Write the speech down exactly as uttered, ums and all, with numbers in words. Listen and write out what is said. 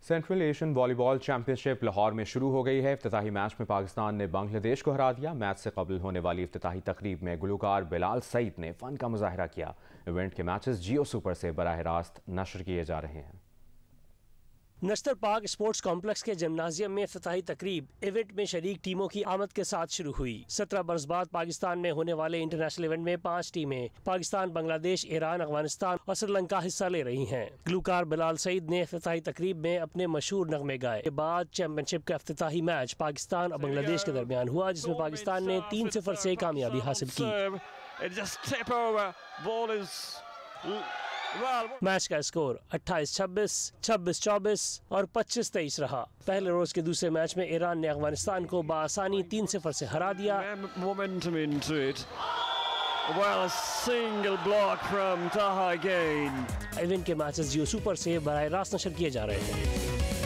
Central Asian volleyball championship Lahore में शुरू हो गई है। इफ्तिताही मैच में पाकिस्तान ने बांग्लादेश को हरा दिया। मैच से कबल होने वाली इफ्तिताही तकरीब में गुलकार बिलाल सईद ने फन का मुजाहिरा किया। इवेंट के मैचेस जियो सुपर से बराह रास्त नशर किए जा रहे हैं। नश्तर पार्क स्पोर्ट्स कॉम्प्लेक्स के जिम्नाजियम में इफ्तिताही तकरीब इवेंट में शरीक टीमों की आमद के साथ शुरू हुई। सत्रह बरस बाद पाकिस्तान में होने वाले इंटरनेशनल इवेंट में पांच टीमें पाकिस्तान, बांग्लादेश, ईरान, अफगानिस्तान और श्रीलंका हिस्सा ले रही हैं। गुलकार बिलाल सईद ने इफ्तिताही तकरीब में अपने मशहूर नगमे गाए। के बाद चैंपियनशिप का इफ्तिताही मैच पाकिस्तान और बांग्लादेश के दरमियान हुआ, जिसमें पाकिस्तान ने तीन सिफर से कामयाबी हासिल की। मैच का स्कोर अट्ठाईस छब्बीस, छब्बीस चौबीस और पच्चीस तेईस रहा। पहले रोज के दूसरे मैच में ईरान ने अफगानिस्तान को बासानी तीन सिफर से हरा दिया। इवेंट के मैचेस जियो सुपर से बराह रास्त नशर किए जा रहे हैं।